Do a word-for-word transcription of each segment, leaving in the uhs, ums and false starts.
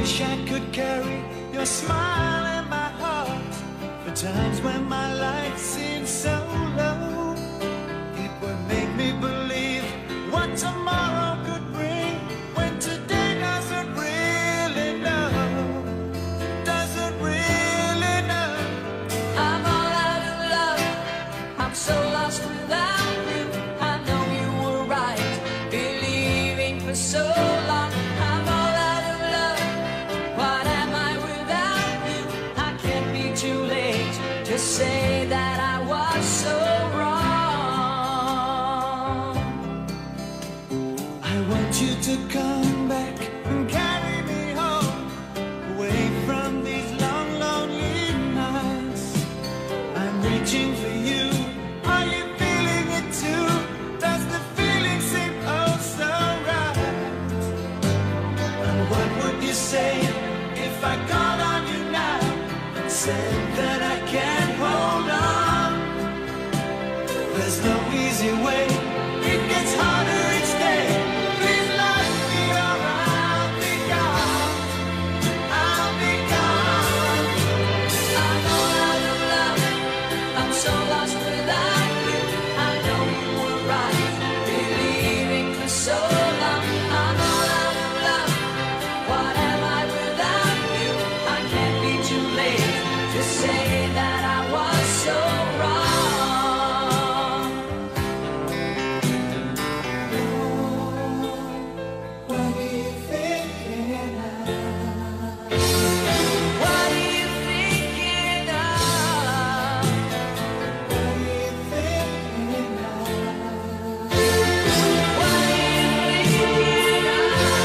wish I could carry your smile in my heart. For times when my life seems so low, it would make me believe what tomorrow could bring, when today doesn't really know, doesn't really know. I'm all out of love, I'm so lost without you. I know you were right, believing for so long. I'm all out of love, what am I without you? I can't be too late to say that I was so wrong. I want you to come back and carry me home, away from these long, lonely nights. I'm reaching for you. Are you feeling it too? Does the feeling seem oh so right? And what would you say if I called on you now and said that I can't hold on? There's no easy way, it gets harder each day. Please let me or I'll be gone, I'll be gone. I'm all out of love, I'm so lost without you. I know you were right, believing for so long. I'm all out of love, what am I without you? I can't be too late to say that I was so wrong. What do you think now? What are you thinking of? What do you think now? What are you thinking of?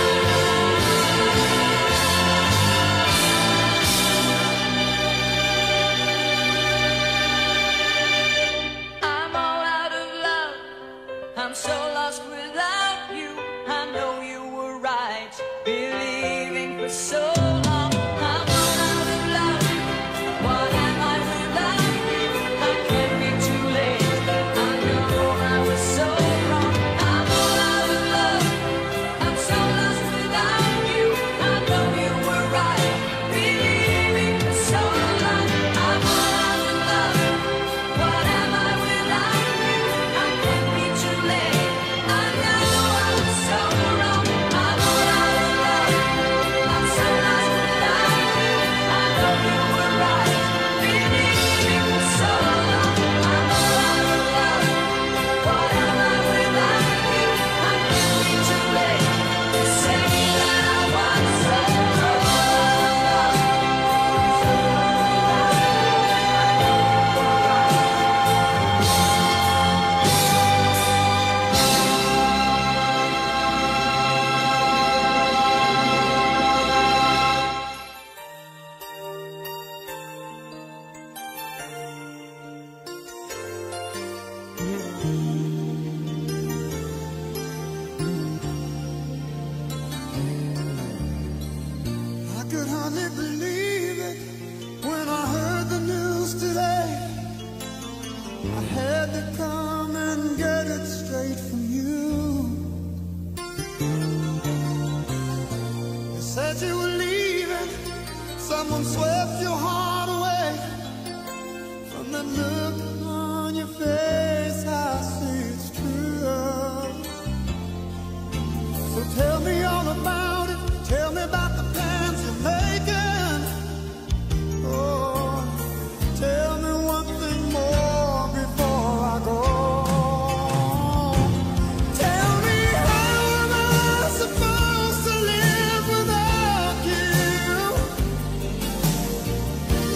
I'm all out of love, I'm so lost without you. I know you were right, believing for so long. I'm all out of love, what am I without you? I can't be too late, I know I was so wrong. I'm all out of love, I'm so lost without you. I know you were right, believing for so long. I'm all out of love, what am I without you? I can't be too late, I know I was so wrong. I'm all out of love, I'm so lost without you. I know you were right, believing for so long. I'm all out of love, what am I without you? I can't be too late to say that I was so I could hardly believe it when I heard the news today. I had to come and get it straight from you. You said you were leaving, someone swept your heart away. From that look on your face, I see it's true. So tell me all about it, tell me about the plans you're making. Oh, tell me one thing more before I go. Tell me, how am I supposed to live without you?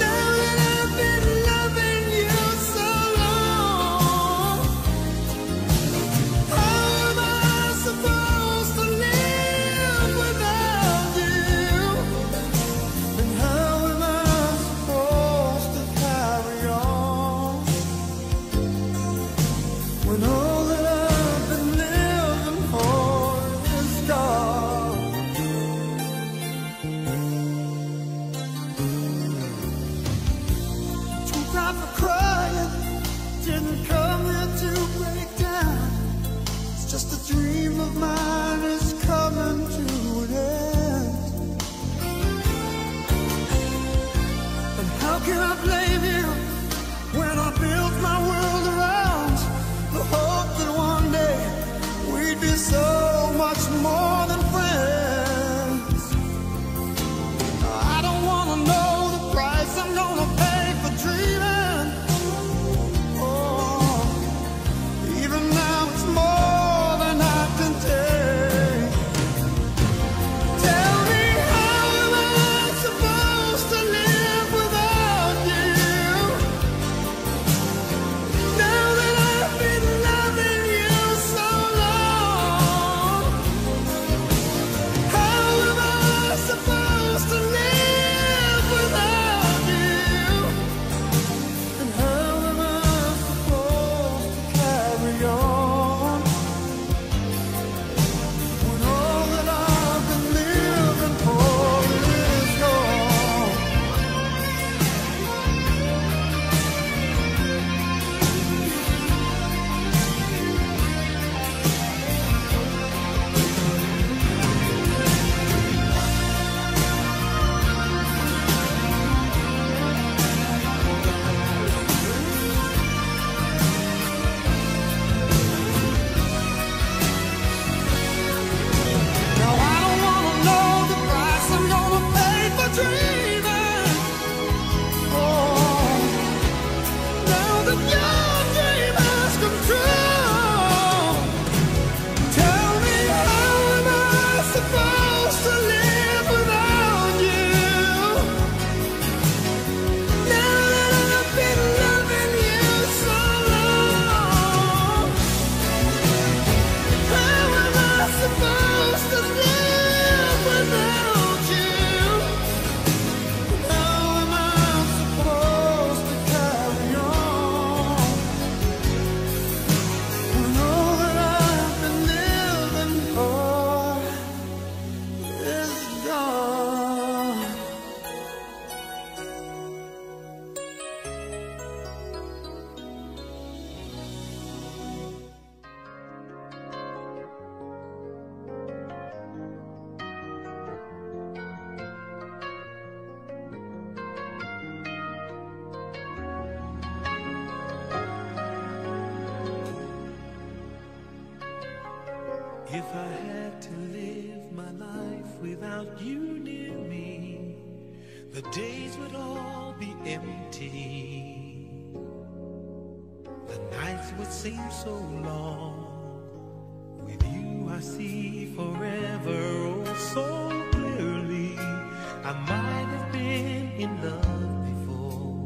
If I had to live my life without you near me, the days would all be empty. The nights would seem so long. With you I see forever oh so clearly. I might have been in love before,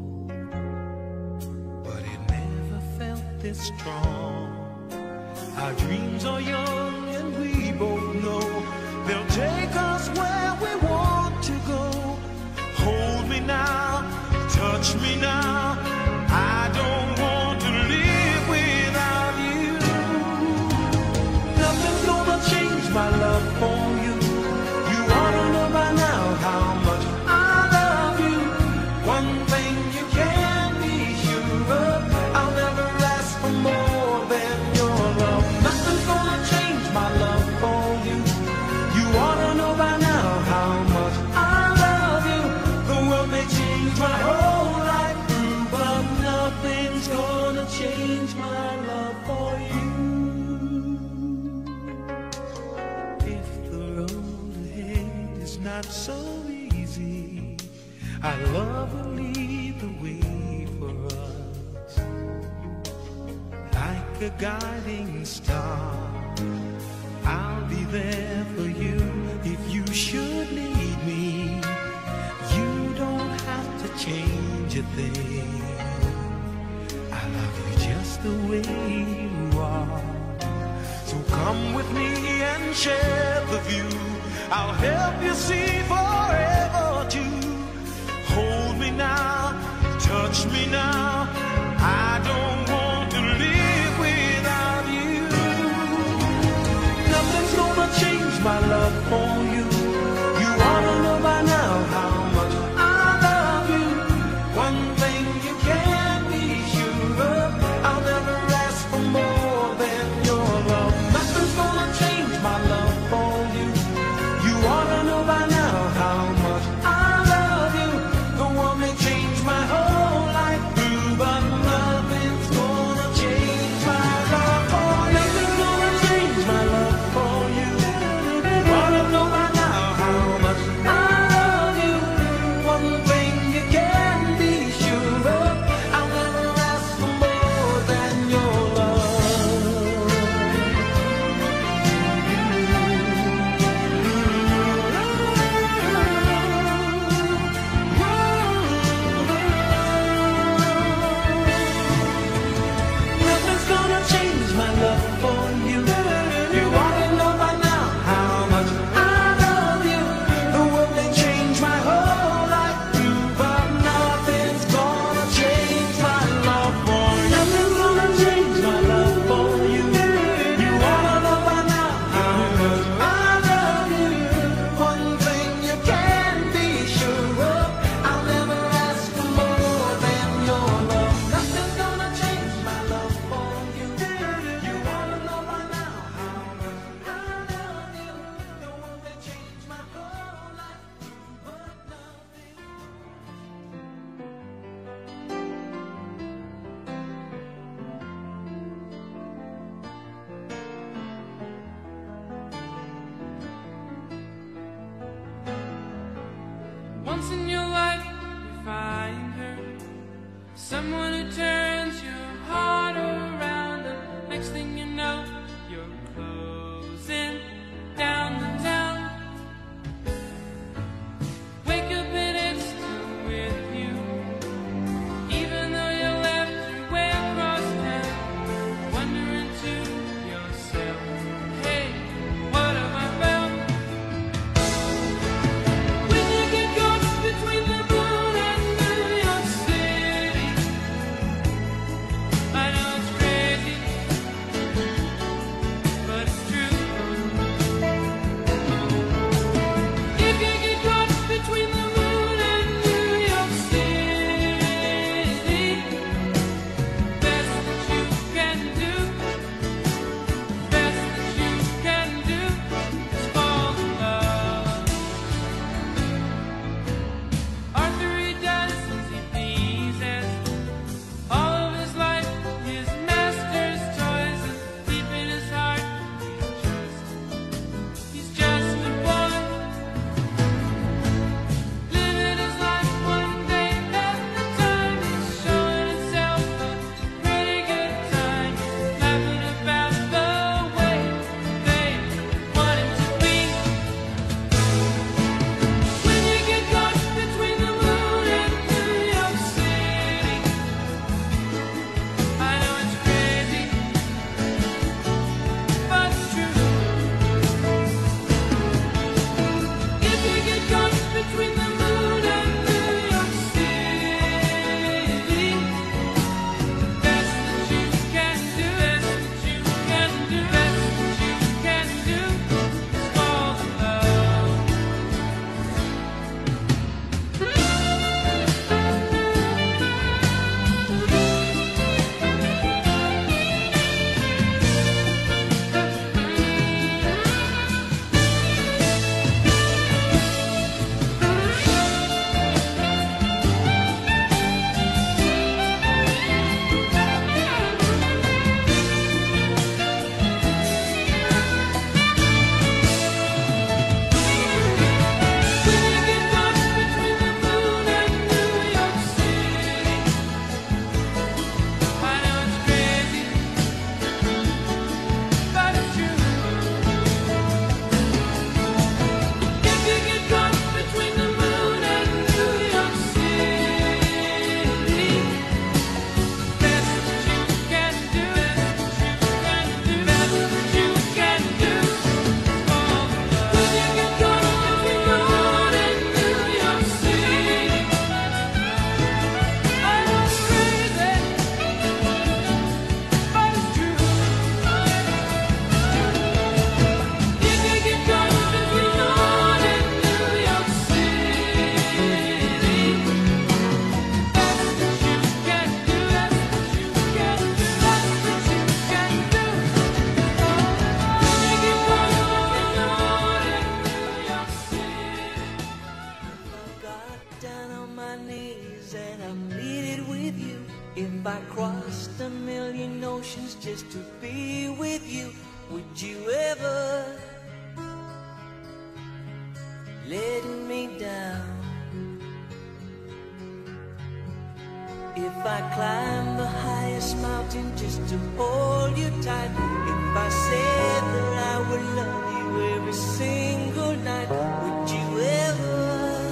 but it never felt this strong. Our dreams are young and we both know they'll take us where we want to go. Hold me now, touch me now. I don't want to live without you. Nothing's gonna change my love for you. You ought to know by now how much I love you. One thing you can be sure of, I'll never ask for more than your love. Nothing's gonna change my love for you. You ought to know by now how much I love you. The world may change my whole life through, but nothing's gonna change my love for you. If the road ahead is not so easy, our love will lead the way for us. Like a guiding star, I'll be there for you if you should need me. You don't have to change a thing. I love you just the way you are. So come with me and share the view. I'll help you see forever too. Hold me now, touch me now. I don't want to live without you. Nothing's gonna change my love for you. You ought to know by now how much I love you. One thing you can be sure of, I'll never ask for more than your love. Nothing's gonna change my love for you. You ought to know by now how much I love you. The world may change my whole life through, but nothing's gonna change my love for you. Nothing's gonna change my love for you. You ought to know by now how much I love you. One thing you can be sure of, I'll never ask for more than your Nothing's gonna change my love for you. You ought to know by now how much I love you. The world may change my whole life through, but nothing's gonna change my love for you. Nothing's gonna change my love for you. You ought to know by now how much I love you. One thing you can be sure of, I'll never ask for more than your love. Nothing's gonna change my love for you. You ought to know by now how much I love you. The world may change my whole life through, but nothing. Once in your life, you find her, someone who turns your heart around, and next thing you know, you're closing down the town. Wake up and it's still with you, even though you left your way across town. Wondering to yourself, hey, what have I found? When you get caught between the moon and New York City, If I crossed a million oceans just to be with you, would you ever let me down? If I climb the highest mountain just to hold you tight, if I said that I would love you every single night, would you ever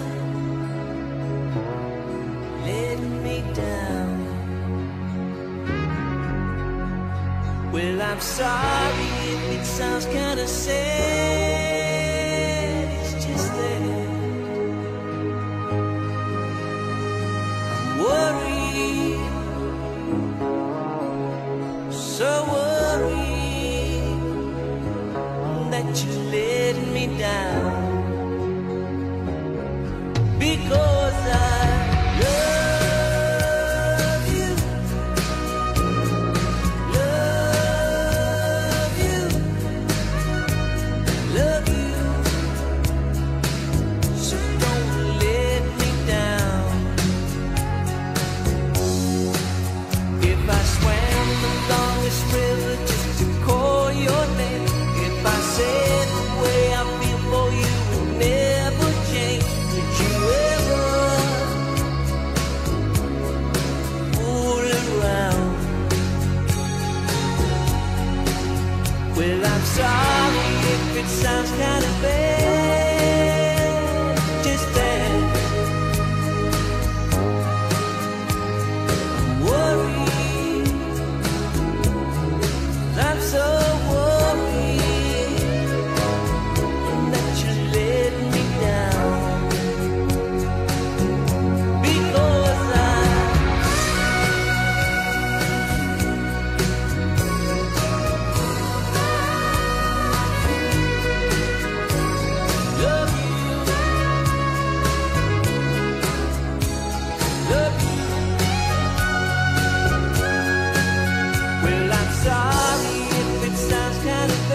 let me down? Well, I'm sorry if it sounds kinda sad, it's just that I'm worried, so worried that you let me down, because I love you, love you, love you, so don't let me down. If I swam the longest river just to call your name, if I said the way I feel for you would never change, would you ever fool around? Well, I'm sorry if it sounds kind of bad, just that I'm worried, I'm so worried that you let me down, because I love you, love you. Well, I'm sorry if it sounds kind of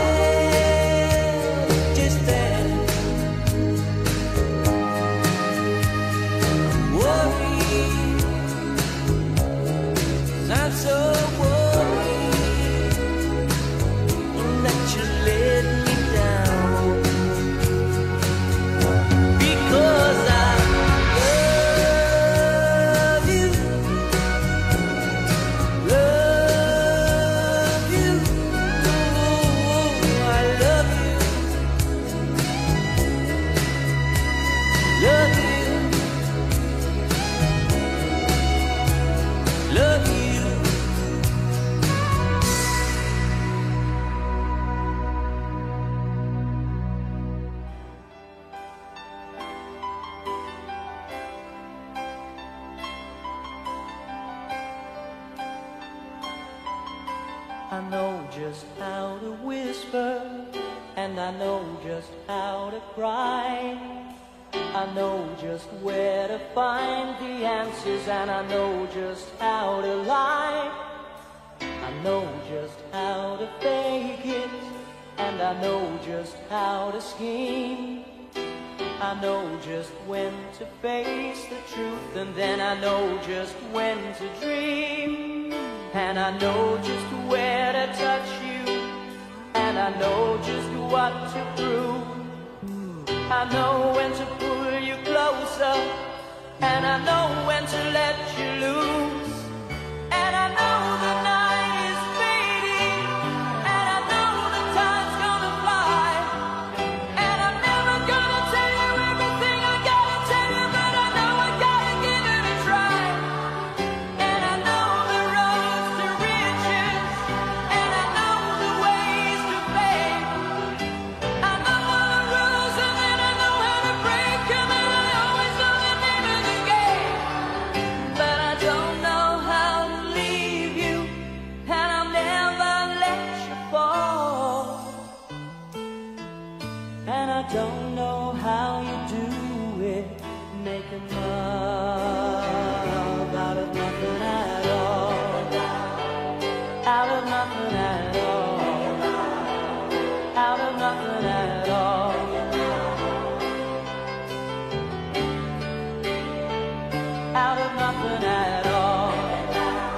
bad, just that I'm worried, I'm so worried that you let me down, because I love you, love you, ooh, I love you, love you, love you. I know just how to whisper, and I know just how to cry. I know just where to find the answers, and I know just how to lie. I know just how to fake it, and I know just how to scheme. I know just when to face the truth, and then I know just when to dream. And I know just where to touch you, and I know just what to prove. I know when to pull you closer, and I know when to let you loose. And I know the night is fading, and I know the time's gonna fly. And I'm never gonna tell you everything I gotta tell you, but I know I gotta give it a try. And I know the roads to riches, and I know the ways to fame. I know all the rules, and then I know how to break them, and I always know the name of the game. But I don't know how to leave you, and I'll never let you fall. And I don't know how you do it, making love out of nothing at all, out of nothing at all, out of nothing at all, out of nothing at all.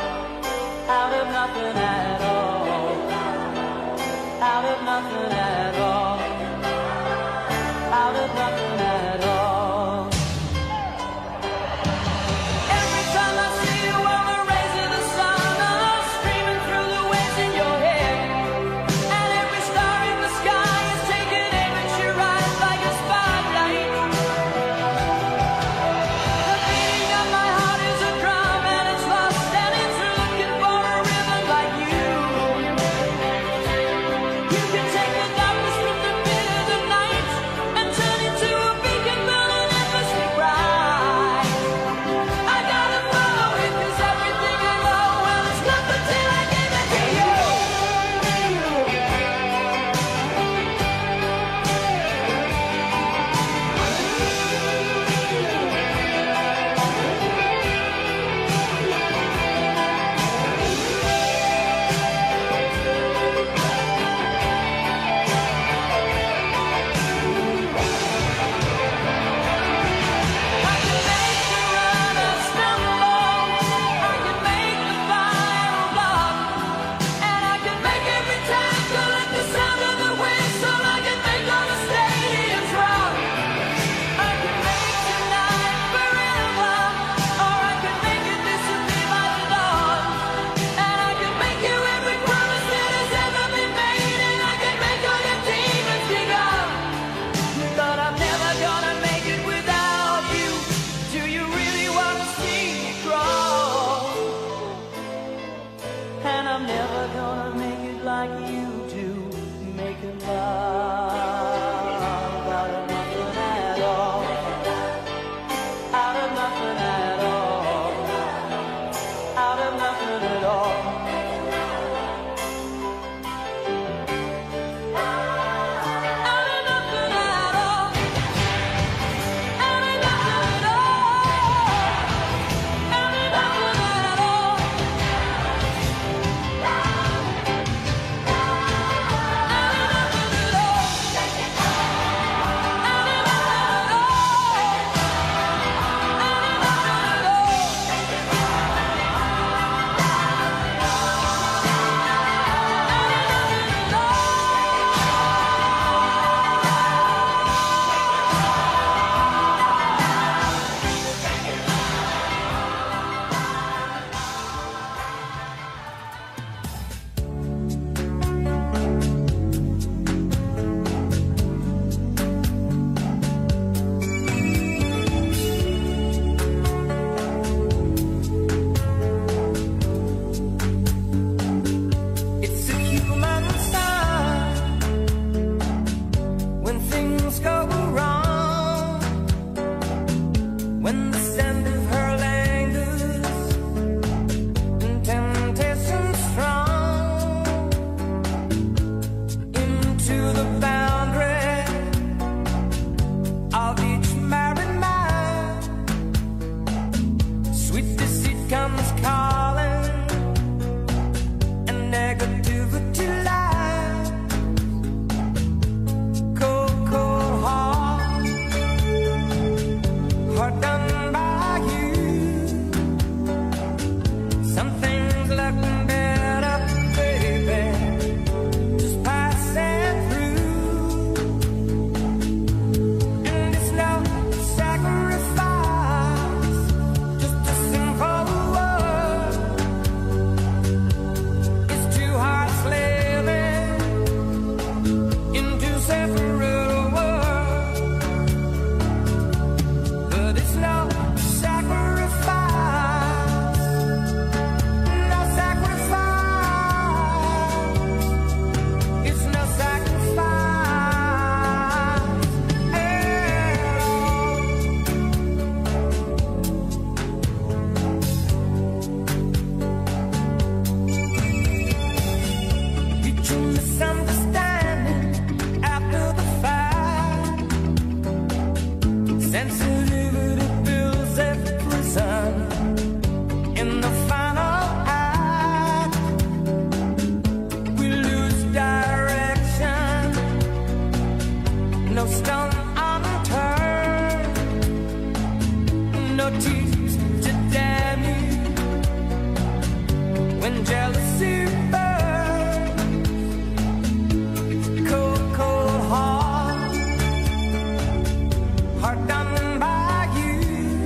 are done by you.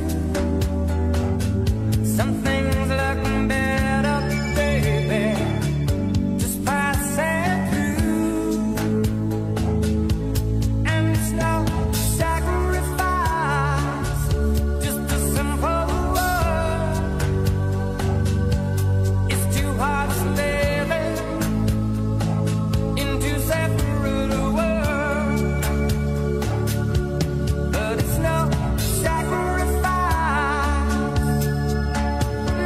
Some things look better, baby, just passing through. And it's no sacrifice, just a simple word. It's two hearts living in two separate worlds, but it's no sacrifice.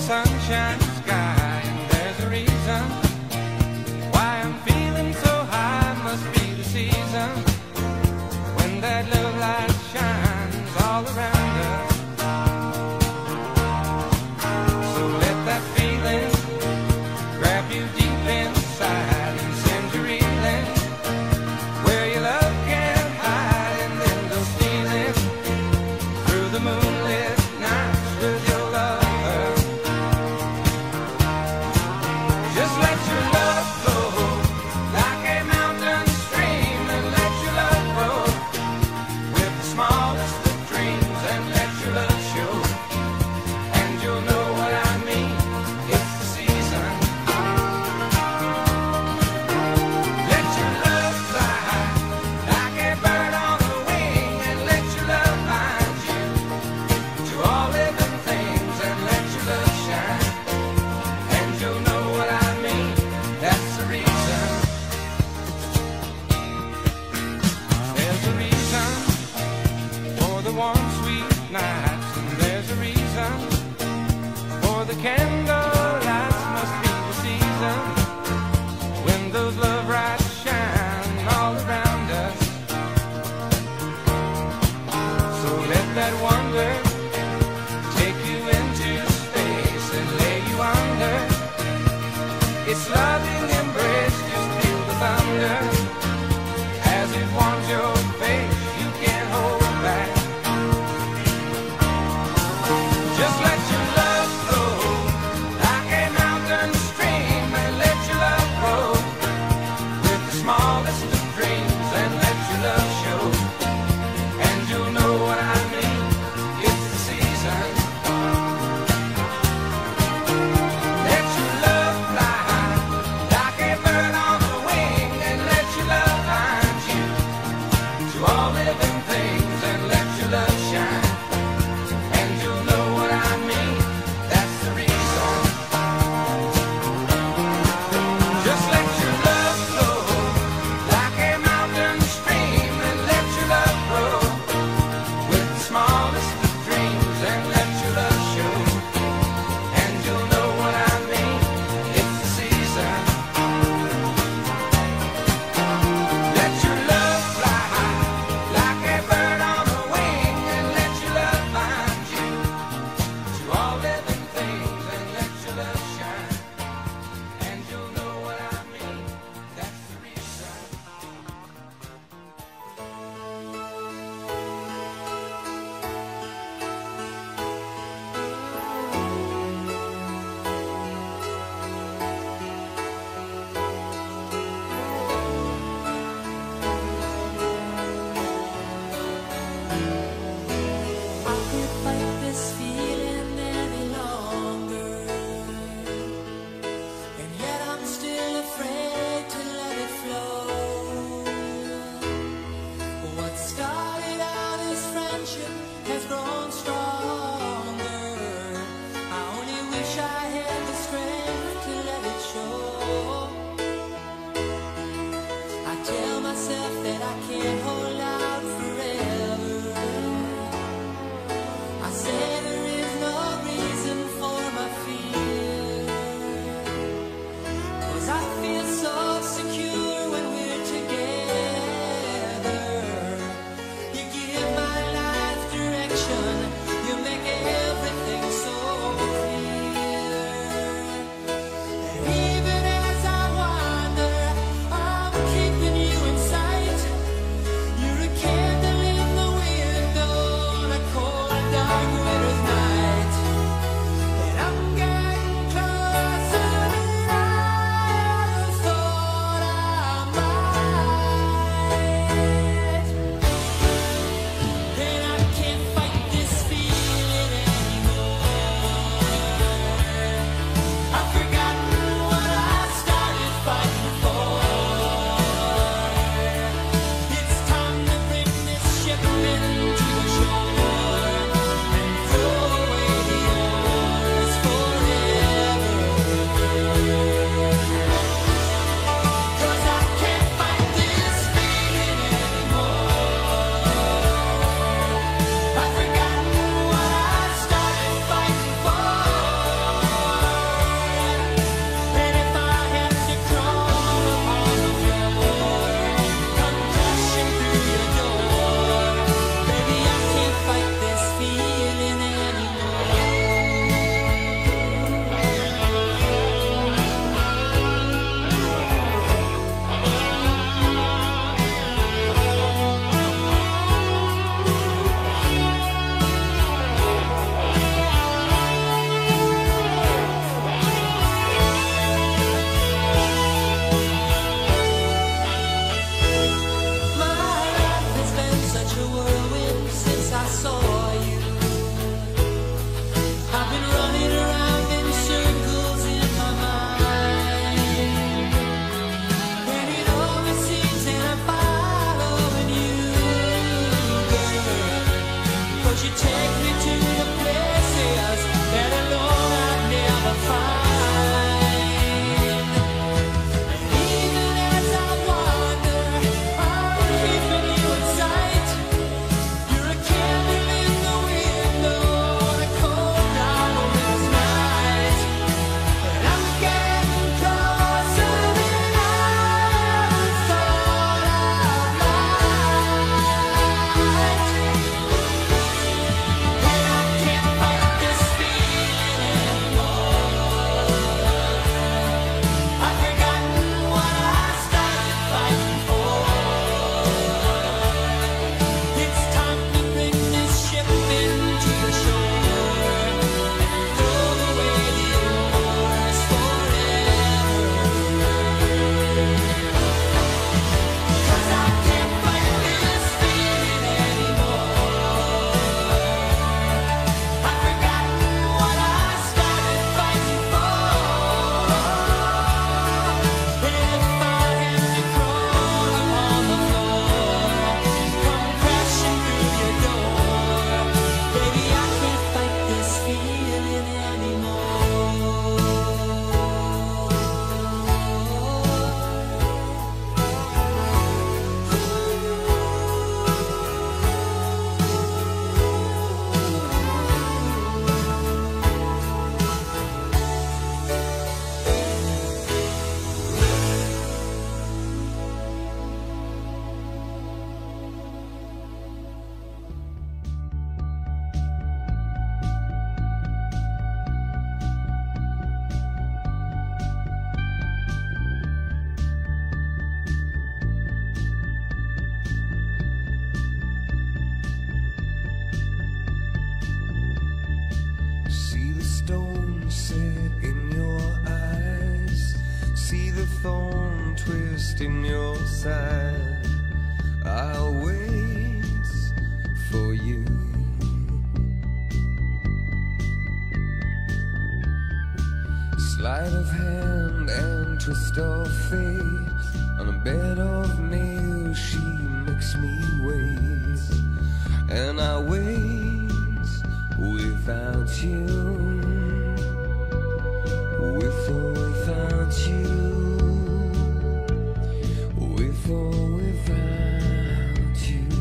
sunshine sky, and there's a reason why I'm feeling so high. Must be the season when that love light shines all around us. So let that feeling grab you deep inside and send you reeling where your love can't hide, and then go stealing through the moonlit nights with your lover. Just let your love flow like a mountain stream, and let your love grow with the smallest of dreams, and let your love show, and you'll know what I mean. It's the season. Let your love fly like a bird on the wing, and let your love find you to all living things, and let your love shine, and you'll know what I mean. That's the reason. There's a reason for the warm, sweet nights, and there's a reason for the candle lights. Must be the season when those love lights shine all around us. So let that wonder take you into space and lay you under its loving embrace. Just feel the thunder as it warms your face. You can't hold back. Just let your love flow thorn twist in your side. I'll wait for you. Sleight of hand and twist of fate. On a bed of nails she makes me wait. And I wait without you. With or without you. With or without you.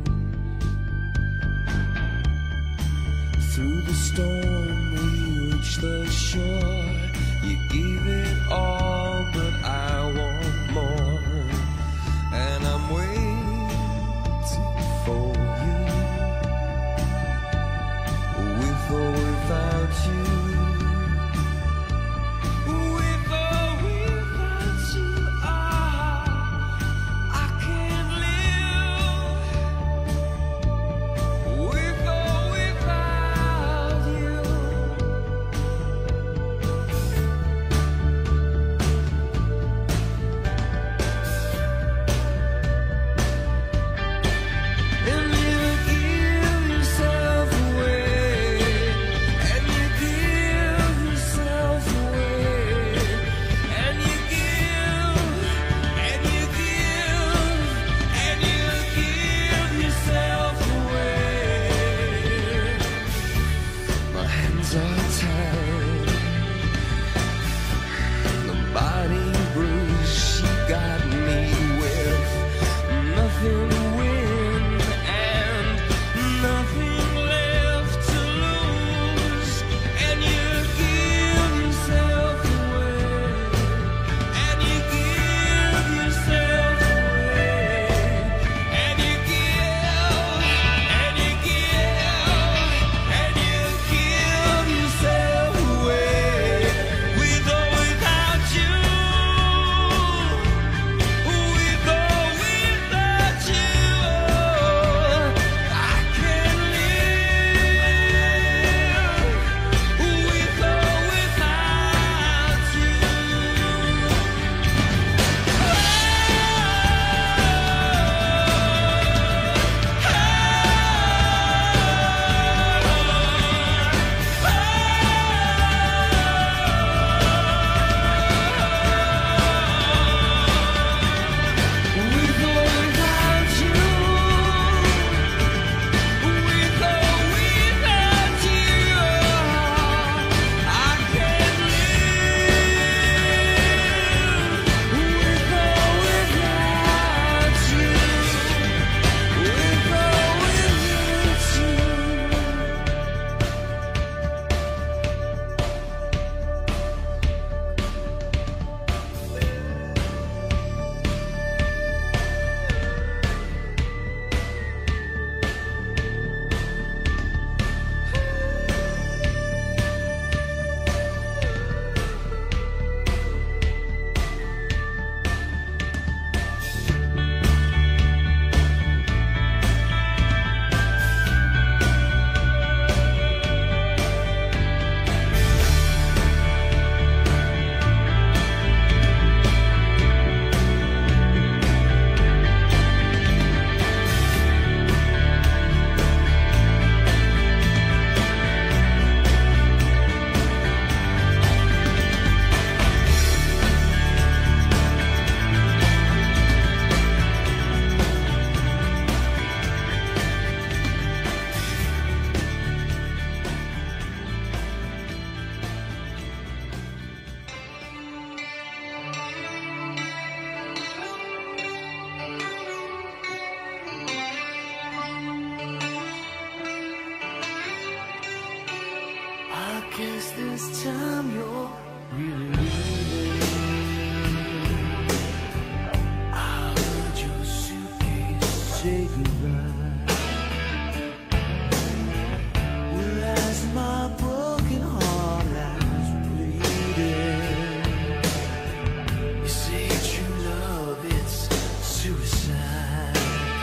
Through the storm we reach the shore. You give it all, but I want more. And I'm waiting for you. With or without you. With or without you, ah, I can't live. With or without you. And you give yourself away. And you give yourself away. And you give, and you give, and you give yourself away. My hands are tied. The body bruise she got me with. Nothing to win and nothing left to lose. And you give yourself away. And you give yourself away. And you give, and you give, and you give yourself away. With or without you. With or without you. I can't live. With or without you. With or without you. With or without you. I can't live. With or without you. With or without you. I guess this time you're really leaving. I heard your suitcase say goodbye. Well, as my broken heart lies bleeding, you say true love, it's suicide.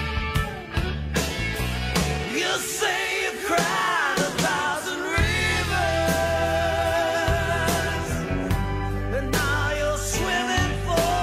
You say you cried a thousand rivers, and now you're swimming for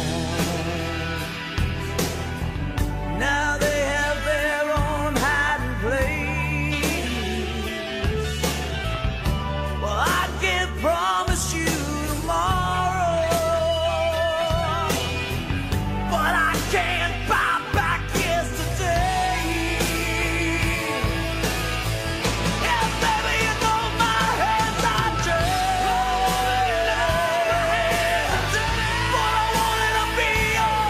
Now they have their own hiding place. Well, I can't promise you tomorrow, but I can't buy back yesterday. Yeah, baby, you know my hands are dirty, but I wanted to be your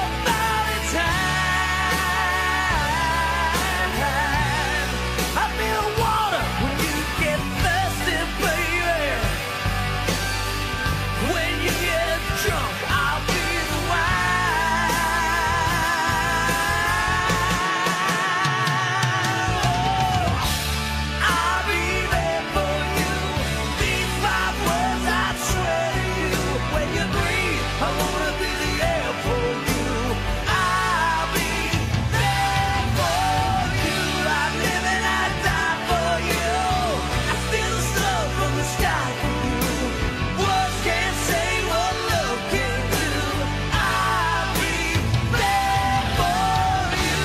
Valentine. I'll be the water when you get thirsty, baby. When you get drunk, I'll be the wine. I'll be there for you. These five words I swear to you. When you breathe, I wanna be the air for you. I'll be there for you. I live and I die for you. I steal the sun from the sky for you. Words can't say what love can do. I'll be there for you.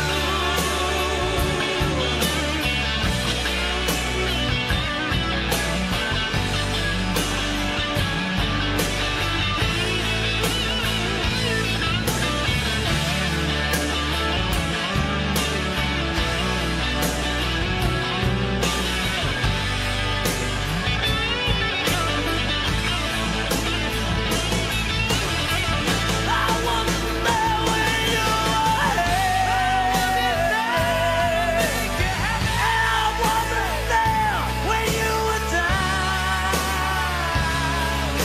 I wasn't there when you were here, and I wasn't there when you were down.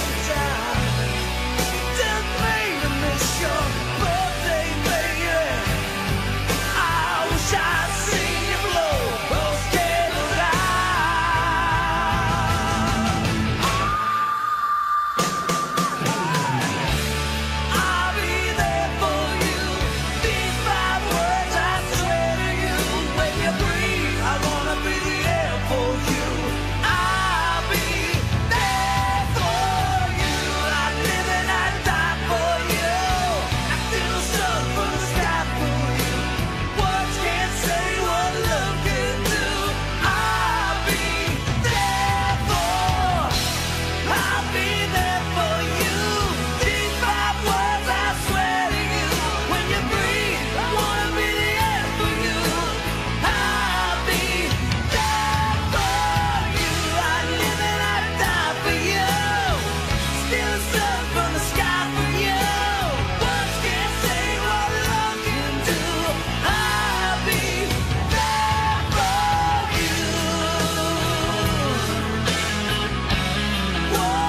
Didn't mean to miss your birthday, baby. I wish I'd seen you blow those candles out. I'll be there for you. These five words I swear to you. When you breathe, I wanna be the air for you. I'll be there for you. I live and I die for you. I steal the sun from the sky for you. Words can't say what love can do. I'll be there for. I'll be there for you. These five words I swear to you. When you breathe, I wanna be the air for you. I'll be there for you. I live and I die for you. Steal the sun from the sky for you. Words can't say what love can do. I'll be there for you. Whoa, whoa,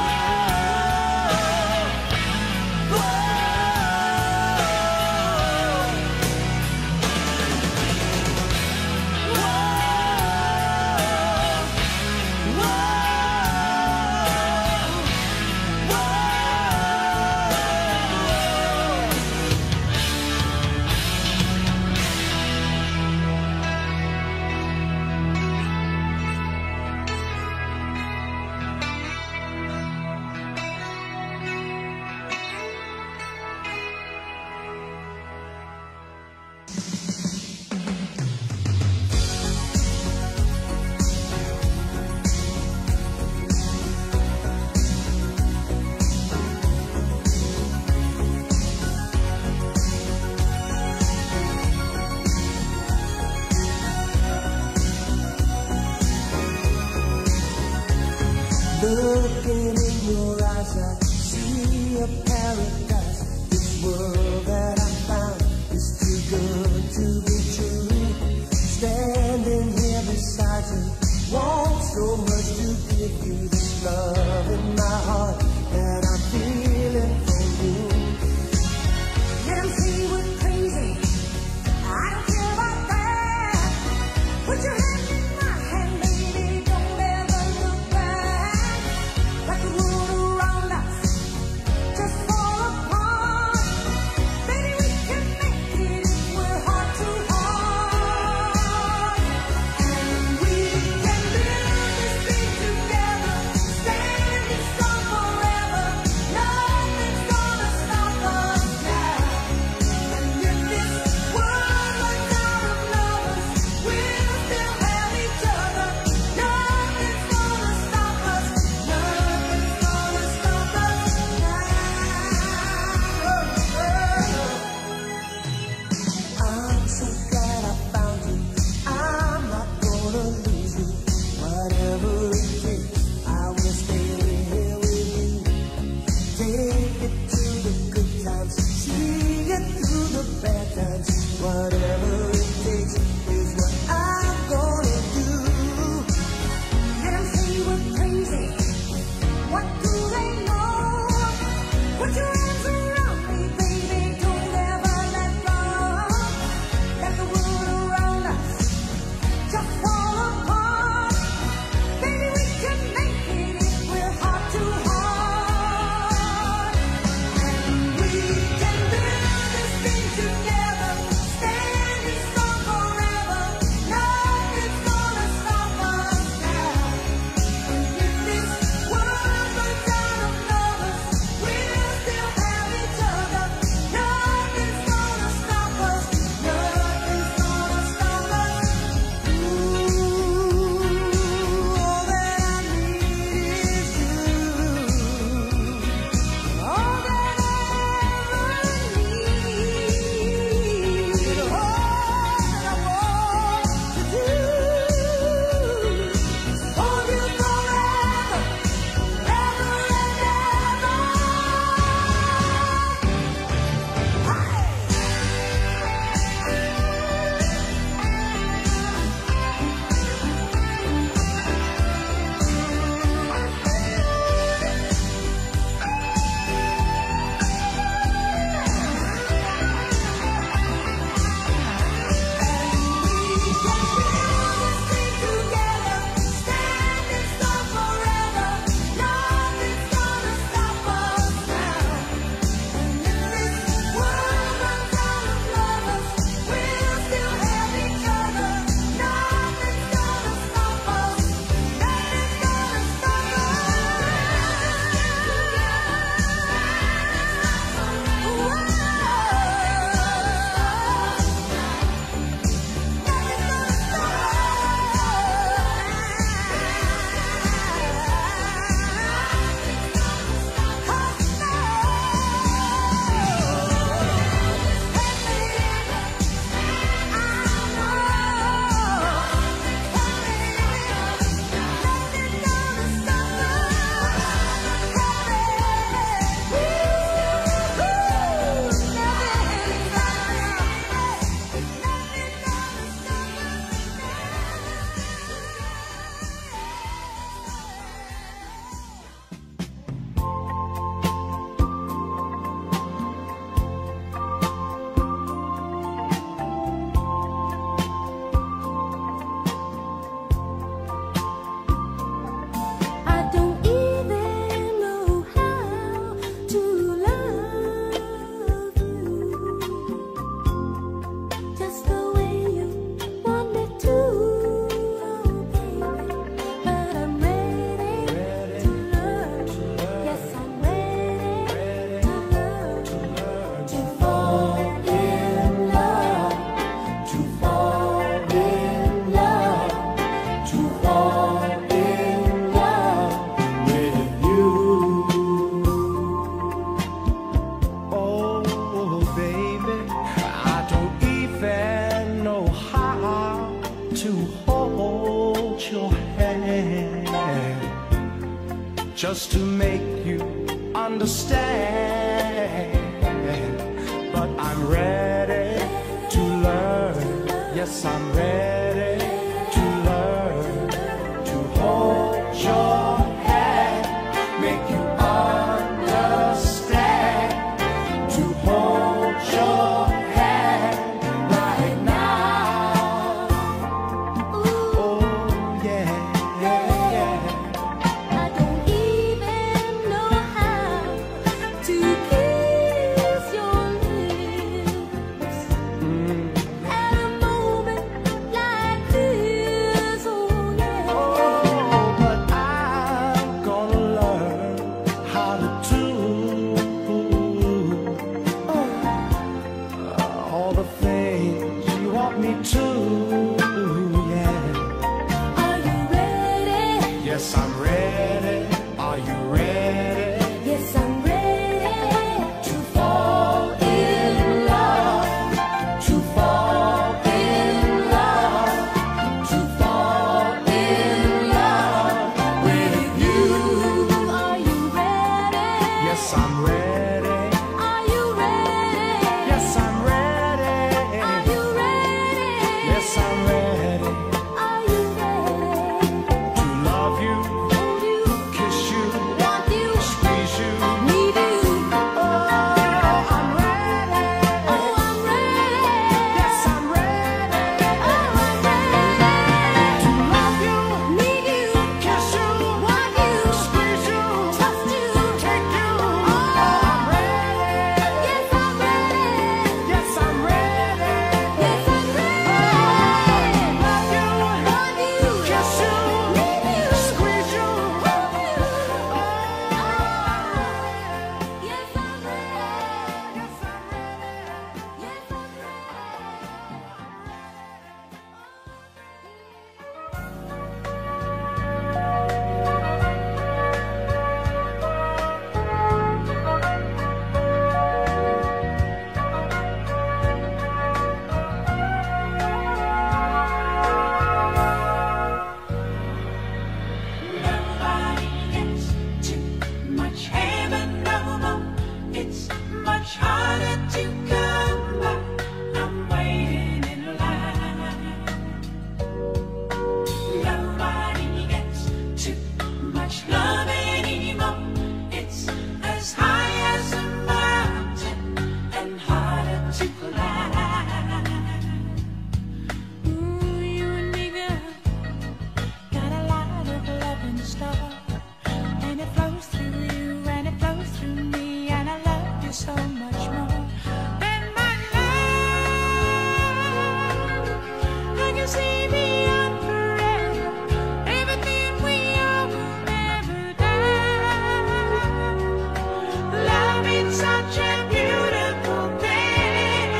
Looking in your eyes, I see a paradise. This world that I found is too good to be true. Standing here beside you, want so much to give you this love in my heart that I'm feeling for you. Let 'em see we're crazy. I don't care about that. Put your hand in my hand, baby. Don't ever look back. Like a rule around us, just for See it through the bad times. Whatever it takes is what I'm gonna do. Let them say we're crazy. What do they know? Put your arms around me, baby. Don't ever let go. Let the world around us just fall apart. Baby, we can make it if we're heart to heart. And we can build this thing together, standing strong forever. Nothing's gonna stop us now. And if this world runs out of lovers, we'll still have each other. Nothing's gonna stop us. Nothing's gonna stop us. Ooh, all that I need is you. All that I ever need. All that I want to do is hold you forever, ever and ever. I don't even know how to love you just the way you want me to, oh baby. But I'm ready to learn. Yes, I'm ready to learn, to fall in love, to fall in love, to fall in love with you. Oh, baby, I don't even know how to hold your hand just to make you understand. But I'm ready to learn. Yes, I'm ready to learn to hold your hand, make you understand, to hold your hand right now. Oh, yeah, yeah, yeah. I don't even know how to kiss your lips at a moment like this. Oh yeah. Oh, but I'm gonna learn how to do. to collide. Ooh, you and me, girl, got a lot of love in store, and it flows through you, and it flows through me, and I love you so much more than my love. I can see beyond forever, everything we are will never die. Love is such a beautiful thing.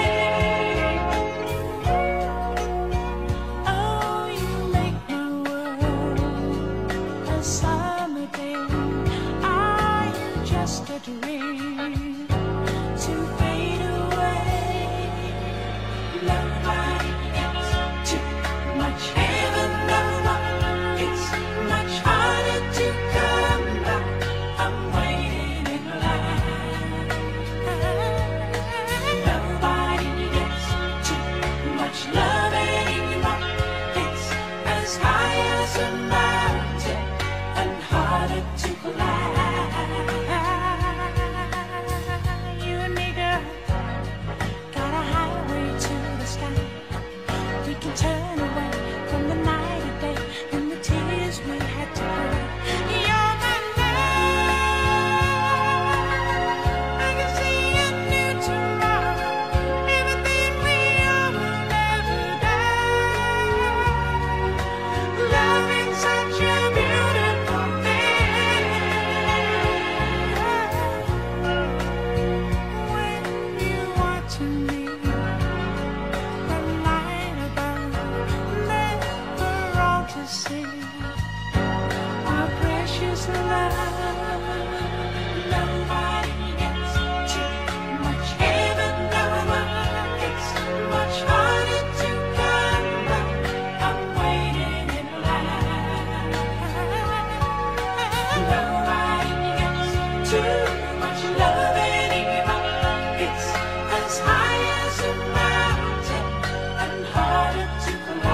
Oh, you make my world a summer day. Are you just a dream to fade away? Nobody gets too much heaven, no more. It's much harder to come back. I'm waiting in line. Nobody gets too much love anymore. It's as high as a mountain and harder to climb. You and me, girl, got a highway to the sky. We can turn away from the night and day and the tears we had to cry. You're my love. I can see a new tomorrow. Everything we are will never die. Love is such a beautiful thing. When you want to me, the light above, never all to see. Our precious love. Nobody gets too much heaven, no more. It's much harder to come back. I'm waiting in line. Nobody gets too much love anymore. It's as high as a mountain and harder to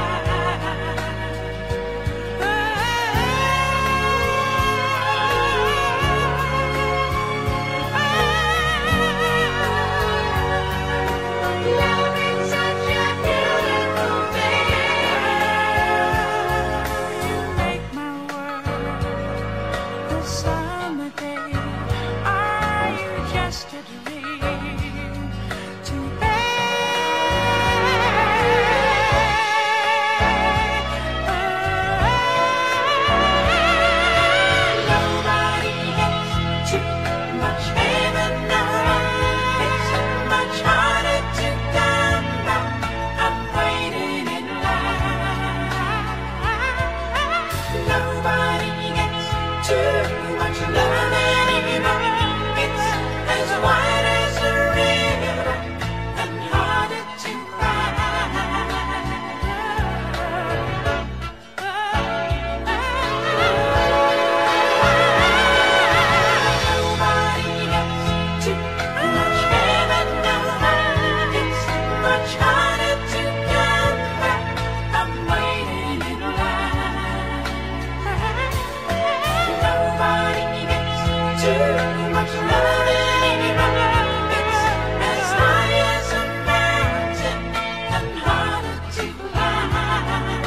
climb. Love is such a beautiful thing. You make my world a summer day. Are you just a dream to Nobody gets too much heaven, no more. It's much harder to come back. I'm waiting in line. Nobody gets too much love anymore. It's as wide as a river and harder to Nobody gets too much heaven, no more. It's much harder to come back. I'm waiting in line. Nobody gets too much love anymore. It's as high as a mountain and harder to climb.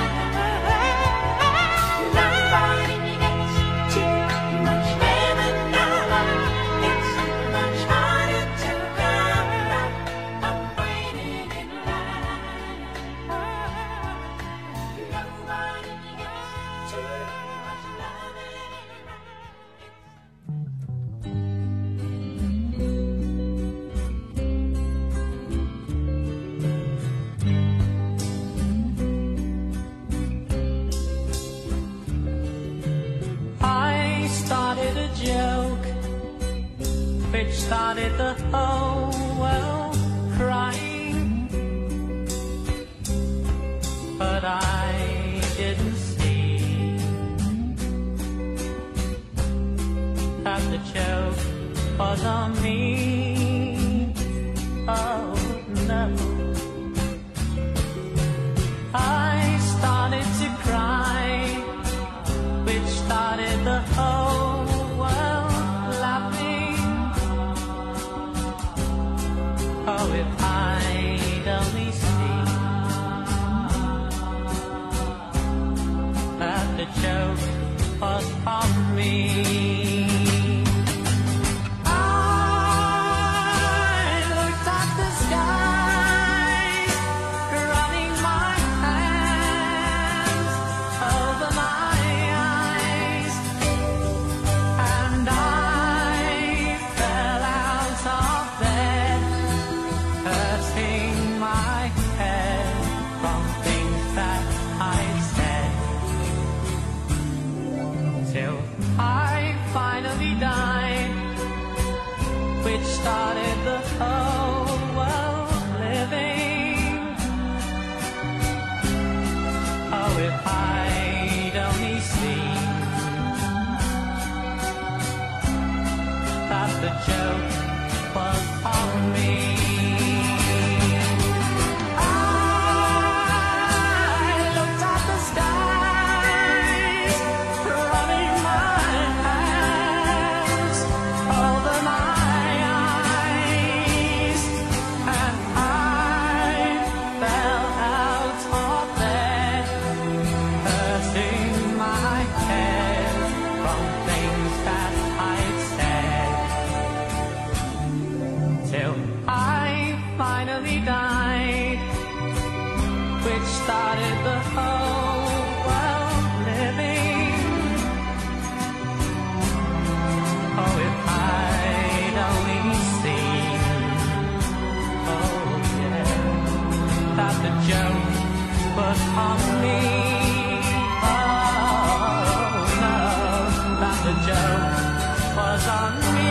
Nobody gets too much heaven, no more. It's much harder to come back. I'm waiting in line. Nobody gets too much love anymore. I started a joke which started the whole world crying, but I didn't see that the joke was on me. Oh no. I started to cry, which started the whole world laughing. Oh, if finally died, which started the whole world living. Oh, if I'd only seen, oh yeah, that the joke was on me. Oh no, that the joke was on me.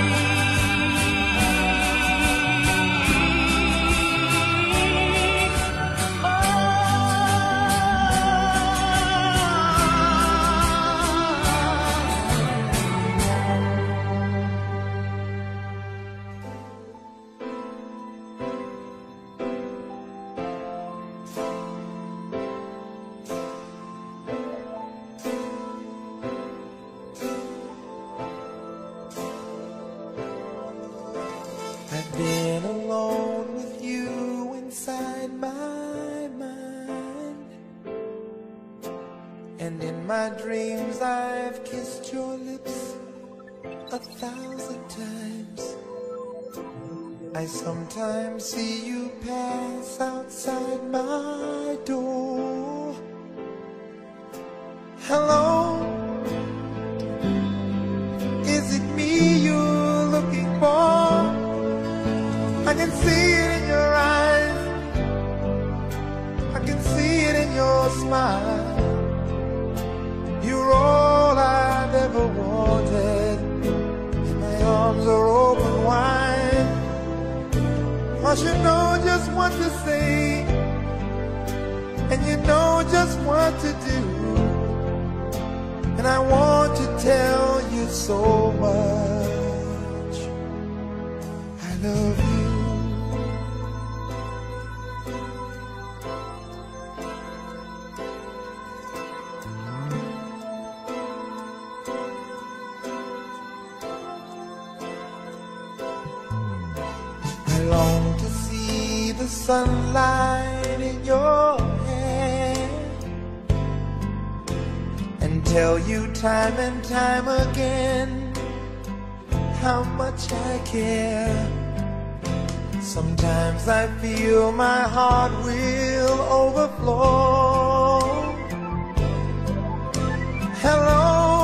I've been alone with you inside my mind, and in my dreams I've kissed your lips a thousand times. I sometimes see you pass outside my door. Hello, is it me you're looking for? I can see it in your eyes, I can see it in your smile. You're all I've ever wanted, and my arms are open wide. 'Cause you know just what to say, and you know just what to do, and I want to tell you so much I love you. I long to see the sunlight in your hair and tell you time and time again how much I care. Sometimes I feel my heart will overflow. Hello,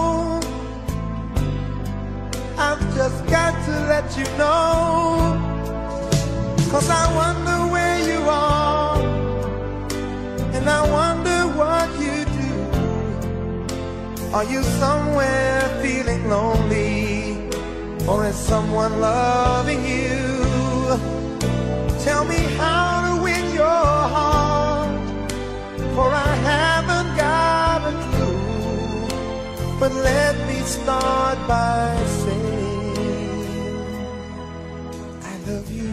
I've just got to let you know, 'cause I wonder where you are, and I wonder what you do. Are you somewhere feeling lonely, or is someone loving you? Tell me how to win your heart, for I haven't got a clue. But let me start by saying I love you.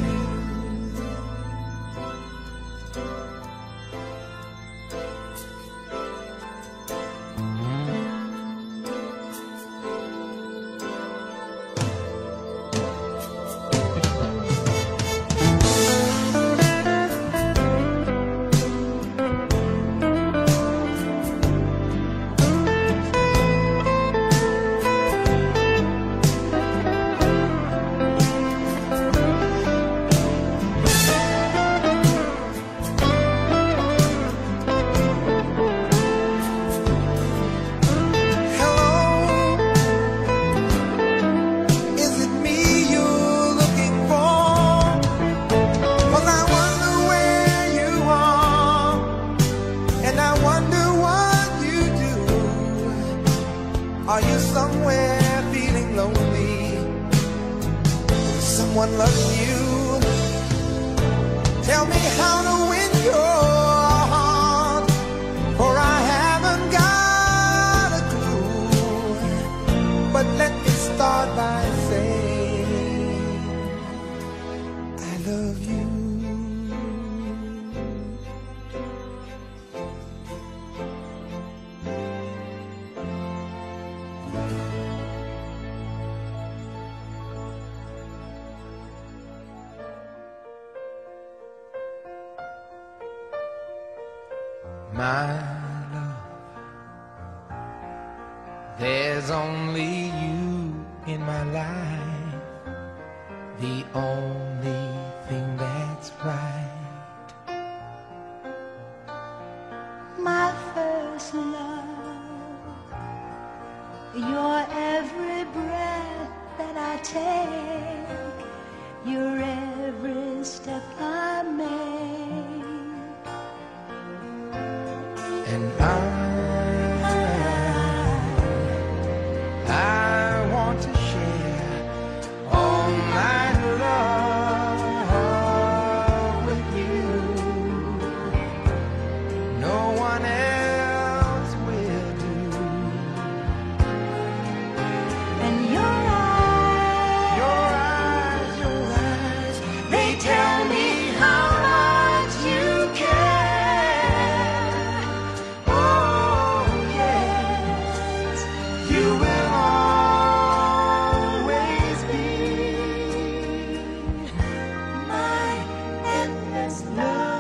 Are you somewhere feeling lonely? Someone loves you. Tell me how to win your heart, for I haven't got a clue. But let me start by saying I love you. My love, there's only you in my life, the only thing that it's right. My first love, your every breath that I take, your every step I make. And I, I want to share all my love with you. No one else will do. And your eyes, Your eyes, your eyes, they tell me how much you care. Oh yes, you will always be my endless love.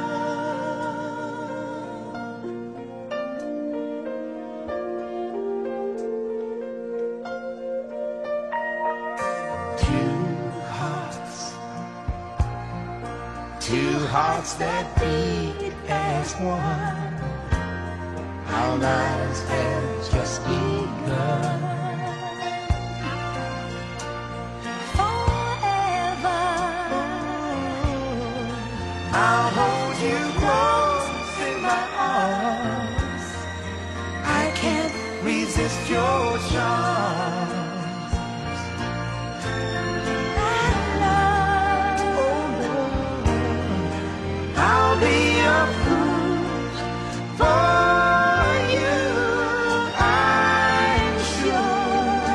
two hearts, two hearts that beat as one. Our lives have just begun. Forever, I'll hold you close in my arms. I can't resist your charms. that love, Oh Lord, I'll be a fool for you, I'm sure.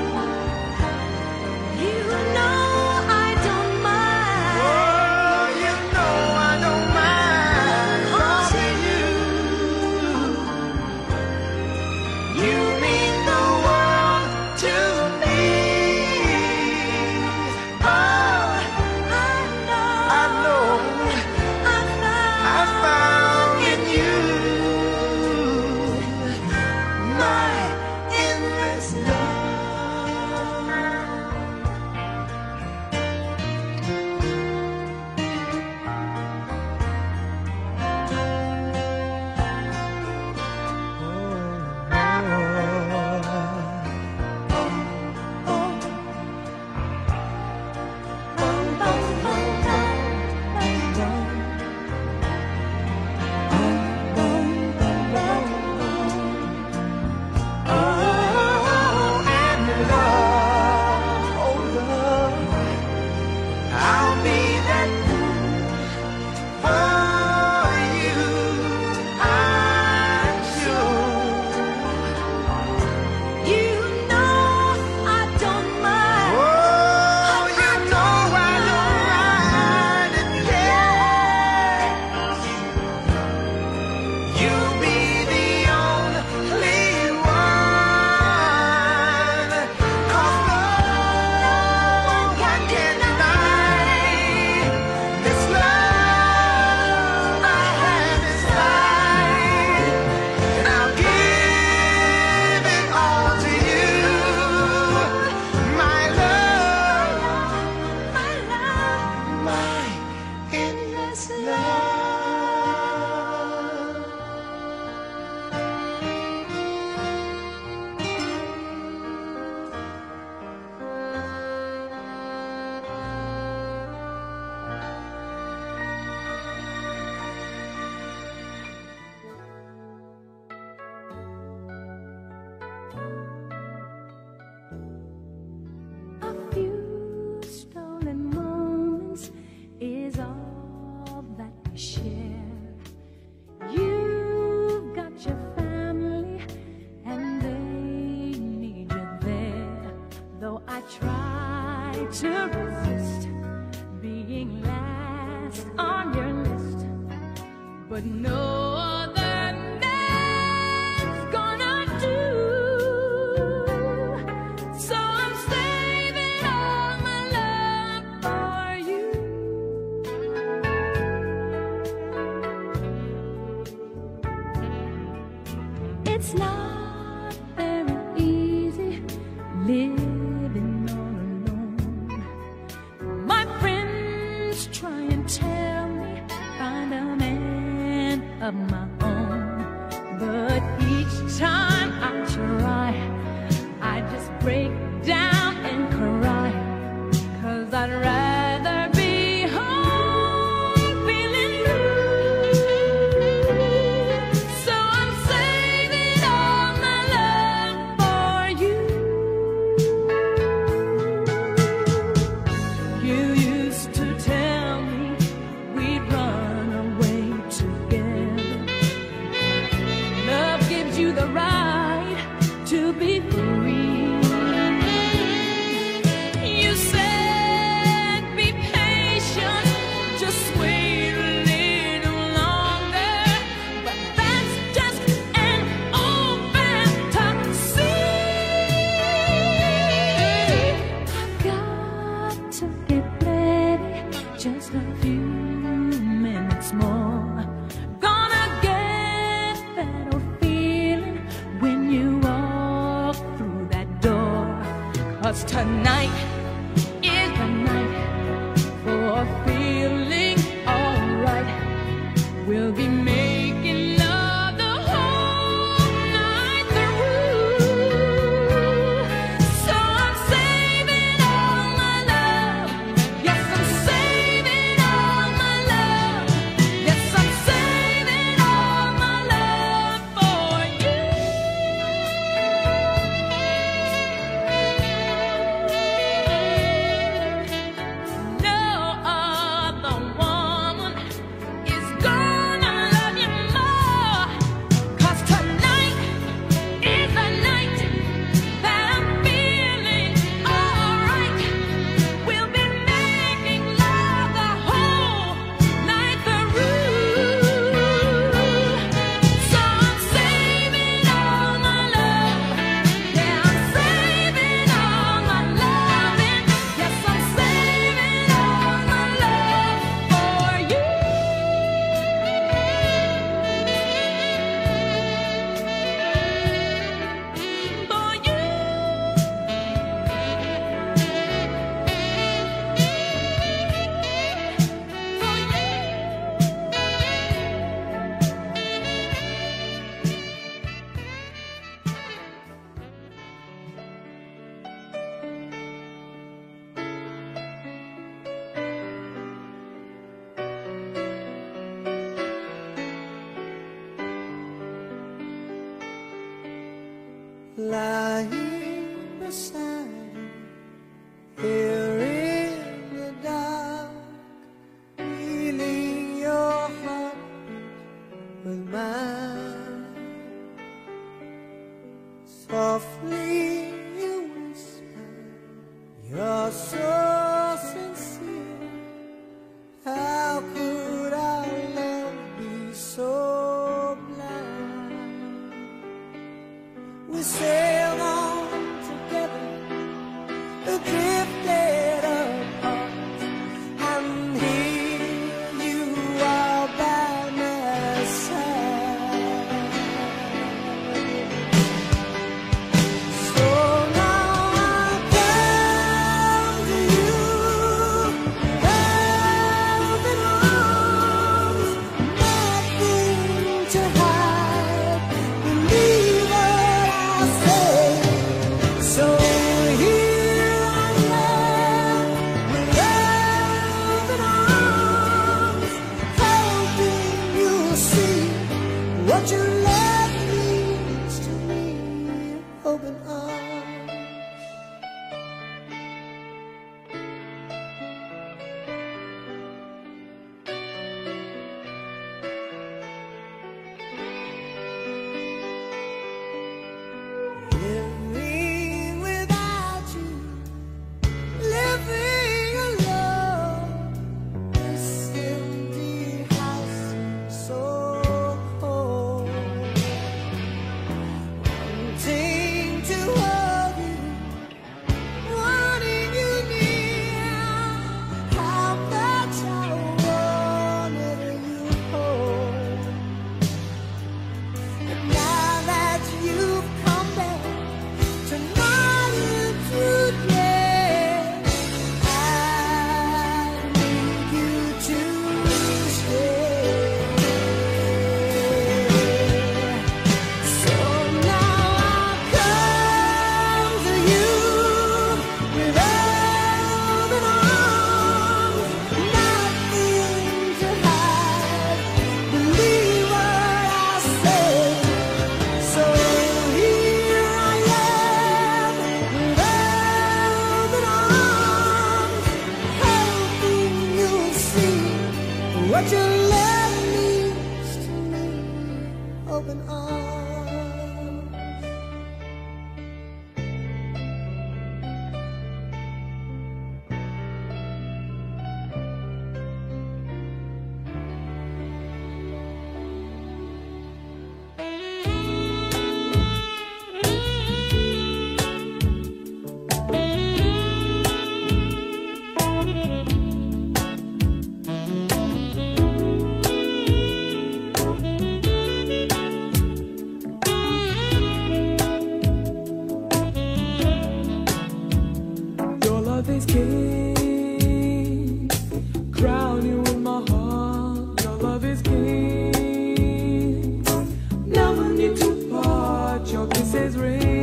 you know I don't mind. Oh, you know I don't mind causing you. You mean the world to me. Oh, I know, I know I found, I found in you my endless love. Oh, and love, oh love, I'll be that fool for you, I'm sure. you know I don't mind. Oh, you know I don't mind it, yes. You'll be the only one, 'cause no one can deny this love I have inside. And I'll give it all to you, my love, My love, my endless love. a few stolen moments is all that we share. You've got your family and they need you there. Though I try to resist being last on your list, but no other man's gonna do. So I'm saving all my love for you. It's not very easy living all alone. My friends try and tell of my own. But each time I try, I just break down and cry, 'cause I'd rather be home feeling blue. So I'm saving all my love for you. You used to tell me we'd run away together. Love gives you the right to be free. You said be patient, just wait a little longer. But that's just an old fantasy. I've got to get ready, just a few minutes more. Gonna get that old feeling when you walk through that door. 'Cause tonight is the night for feeling alright. We'll be making love the whole night through. So I'm saving all my love. Yes, I'm saving all my love. Yes, I'm saving all my love for you. No other woman is gonna love you more. 'Cause tonight is the night that I'm feeling alright. We'll be making love the whole night through. So I'm saving all my love. Yeah, I'm saving all my loving. Yes, I'm saving all my love for you. For you. Lying beside you, here in the dark, feeling your heart with mine. Softly you whisper, you're so sincere. How could our love be so blind? We sailed on together, drifted apart, and here you are by my side. So now I come to you, open arms, nothing to hide. Believe what I say. So here I am, with open arms, hoping you'll see what your love means to me. Open arms. Living without you, living alone, this empty house seems so cold. open arms. This king, crown you in my heart. Your love is king. Never need to part. Your kisses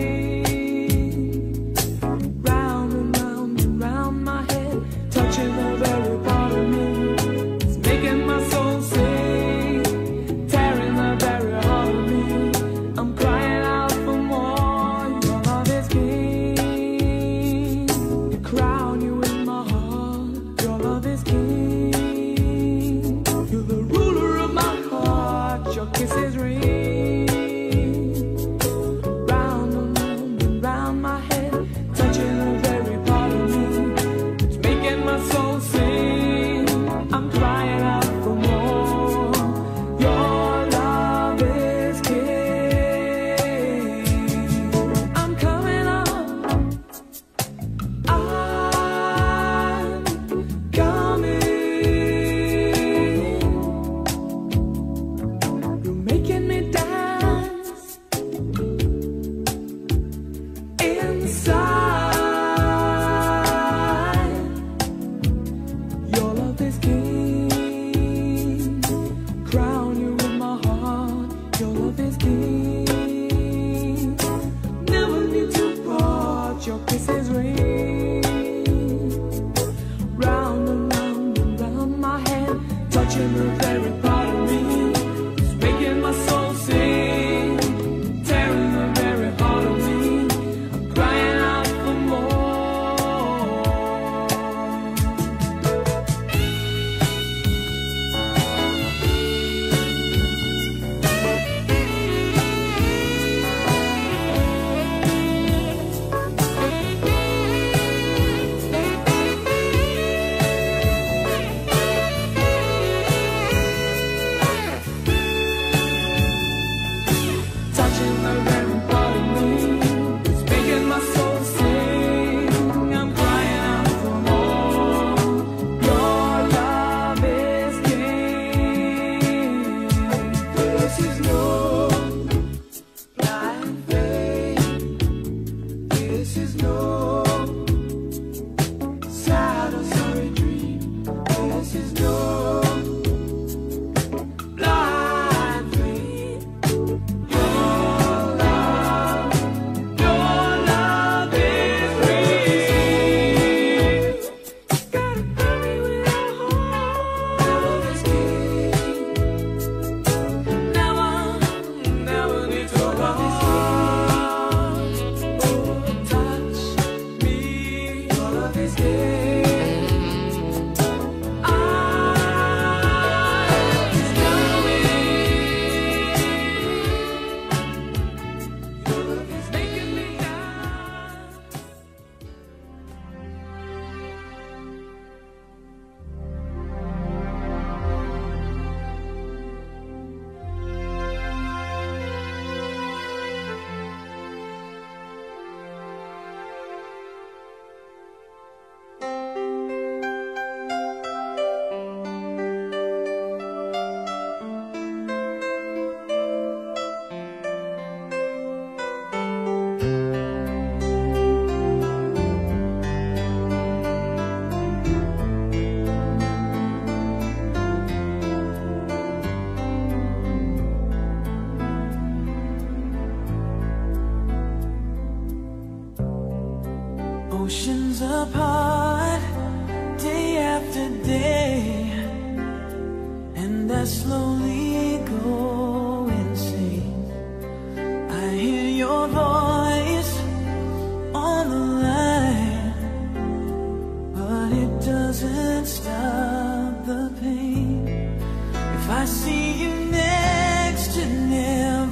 ring round and round and round my head, touching the very part of me. It's making my soul sing, tearing the very heart of me. I'm crying out for more. Your love is king. Crown you in my heart, your love is king. You're the ruler of my heart, your kisses ring round and round and round my head, touching the very part of me. It's making my soul sing. I'm crying out for more. Your love is king. I'm coming up. Your kisses ring round and round and round my head, touching the very part of me. It's making my soul sing, tearing the very heart of me. I'm crying out for Oceans apart, day after day, and I slowly go insane. I hear your voice on the line, but it doesn't stop the pain. If I see you next to never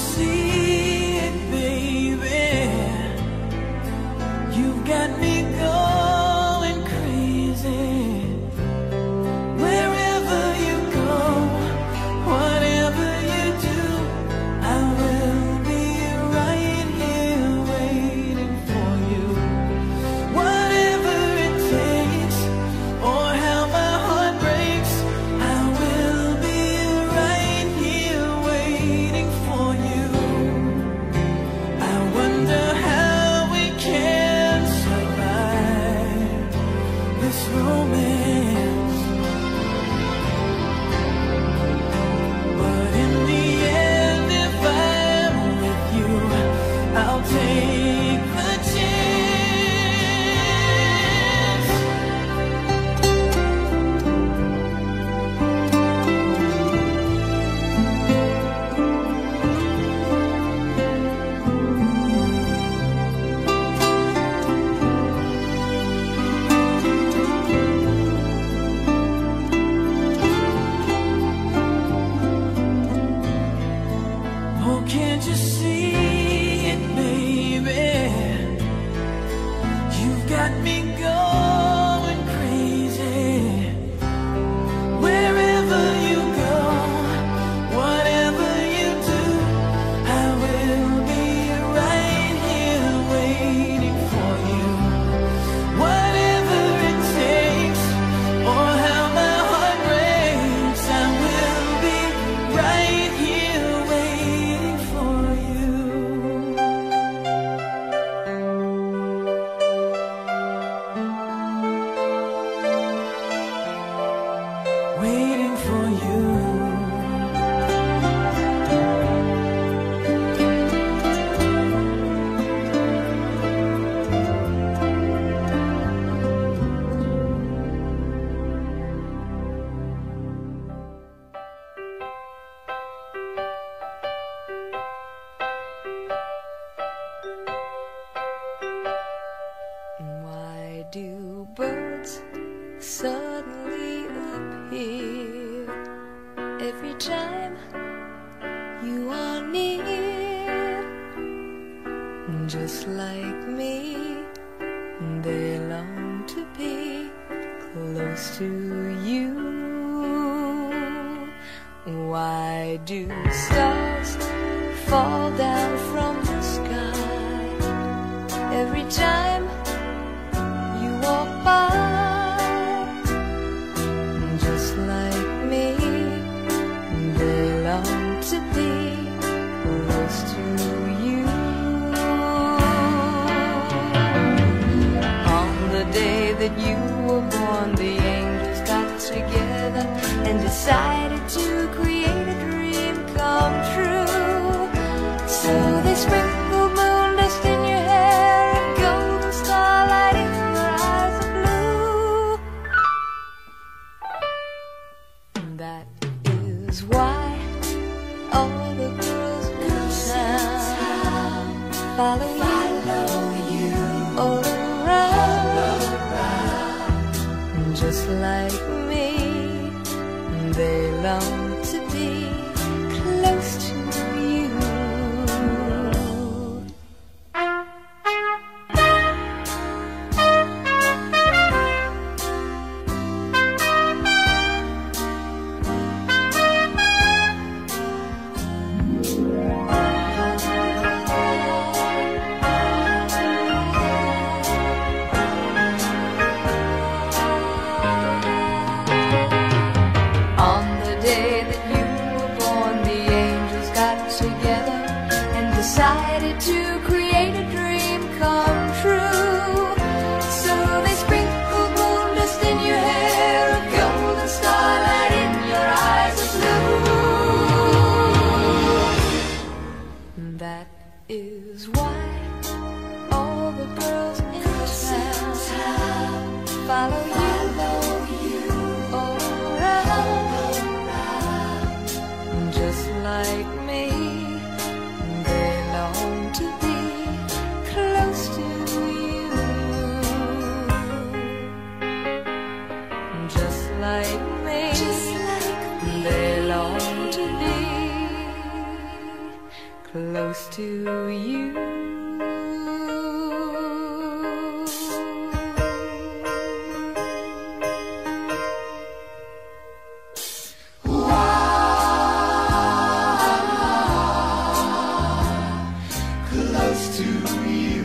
see it, baby? You've got me going crazy. Wherever you go, whatever you do, I will be right here waiting for you. Whatever it takes, or how my heart breaks, I will be right here waiting for you. I wonder how we can survive this romance, but in the end, if I'm with you, I'll take the chance. Oh, can't you see it, baby? You've got me going crazy. Wherever you go, whatever you do, I will be right here waiting for you. Whatever it takes, or how my heart breaks, I will be right here waiting for you. Waiting for you. Why do birds suddenly appear every time you are near? Just like me, they long to be close to you. Why do stars fall down from the sky every time you walk by? Just like me, they long to be close to you. On the day that you were born, the angels got together and decided to create a dream come true. So they sprinkled moon dust in your hair and golden starlight in your eyes of blue. That is why all the girls in town follow you all around. Just like me, they long to be close to you. On the day that you were born, the angels got together and decided to create a dream come true. So they sprinkled moon dust in your hair, a golden starlight in your eyes of blue. That is why all the girls in town follow you all around. Just like me, they long to be close to you. Just like me, they long to be close close to you. Close to you.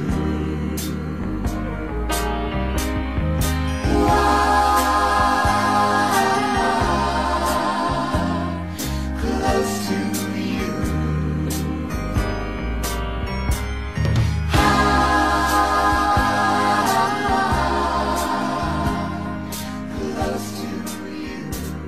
Close to you. Close to you.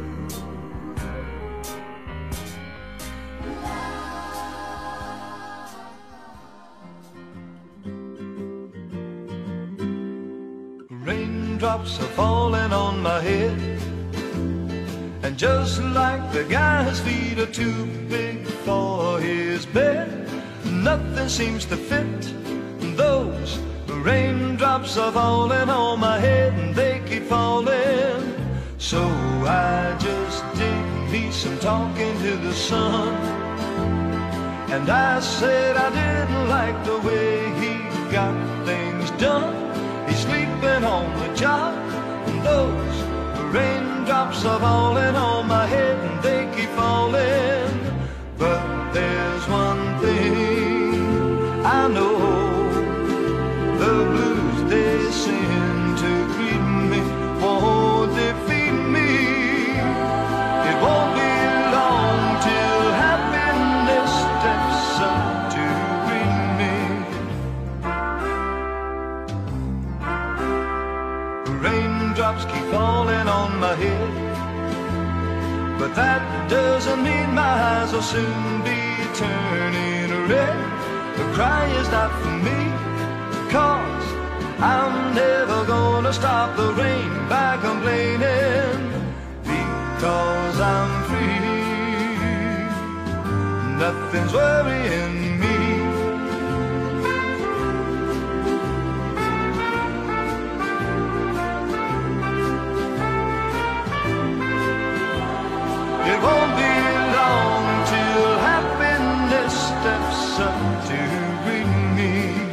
Raindrops are falling on my head, and just like the guy's feet are too big for his bed, nothing seems to fit. Those raindrops are falling on my head, and they keep falling. So I just did me some talking to the sun, and I said I didn't like the way he got things done. He's sleeping on the job, and those raindrops are falling on my head, and they keep falling. But there's one thing I know, the blues they send to greet me won't defeat me. It won't be long till happiness steps up to greet me. Raindrops keep falling on my head, but that doesn't mean my eyes will soon be turning red. The cry is not for me, 'cause I'm never gonna stop the rain by complaining, because I'm free. Nothing's worrying me. It won't be long till happiness steps up to greet me.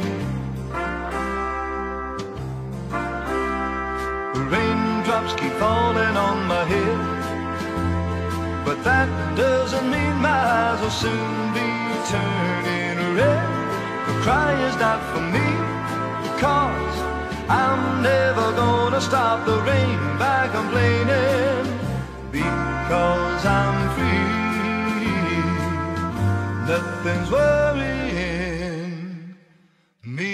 Raindrops keep falling on my head, but that doesn't mean my eyes will soon be turning red. The cry is not for me, 'cause I'm never gonna stop the rain by complaining, because I'm free. Nothing's worrying me.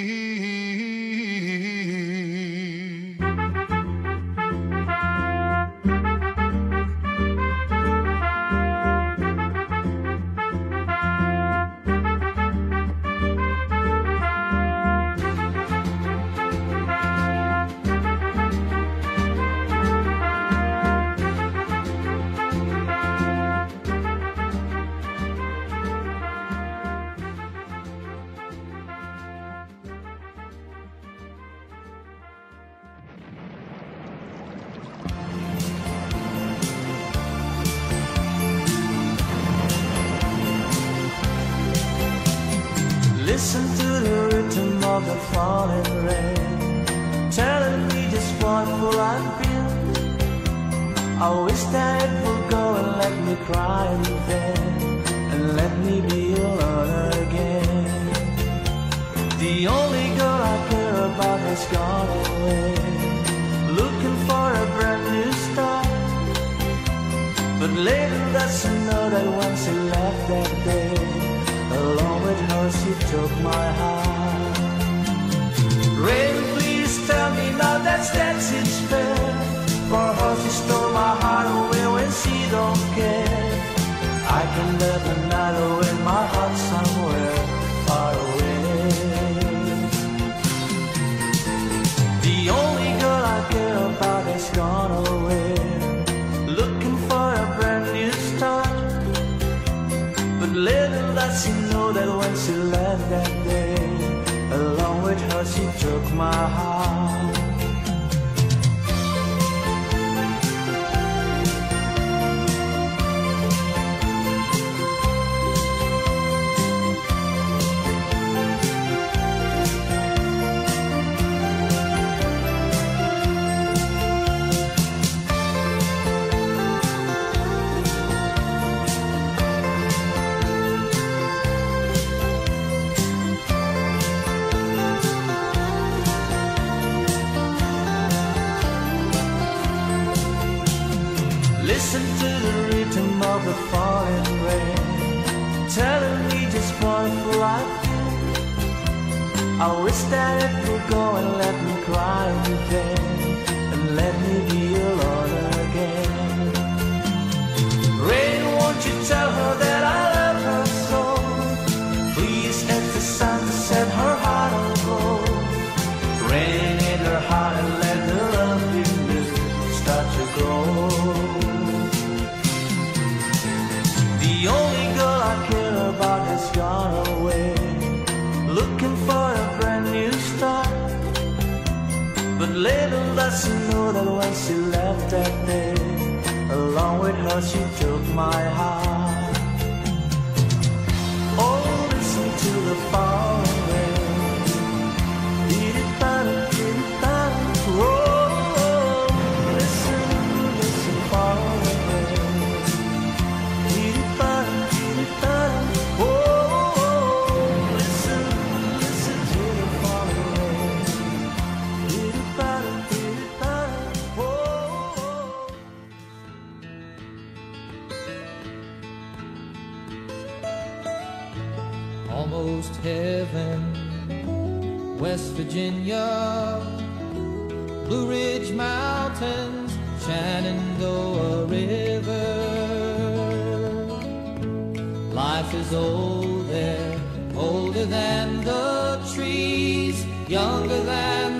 Listen to the rhythm of the falling rain, telling me just what fool I've been. I wish that it would go and let me cry in vain, and let me be alone again. The only girl I care about has gone away, looking for a brand new start. But later that's to know that once she left that day, along with her she took my heart. Rain, please tell me now that's that's it's fair, for her she stole my heart away when she don't care. I can live a night away, my heart somewhere far away. The only girl I care about has gone away, looking for a brand new start. But little does she know that when she left that day, along with her she took my heart. I wish that it would go and let me cry again, and let me be alone again. Rain, won't you tell her that I love her so? Please ask the sun to set her heart on gold. Rain in her heart and let the love in me start to grow. The only girl I care about has gone away, looking for a brand new start. But little does she know that when she left that day, along with her she took my heart. Oh, listen to the falling rain. Oh, listen, listen, falling rain. Oh, listen, listen to the falling rain. Almost heaven, West Virginia, Blue Ridge Mountains, Shenandoah River. Life is old there, older than the trees, younger than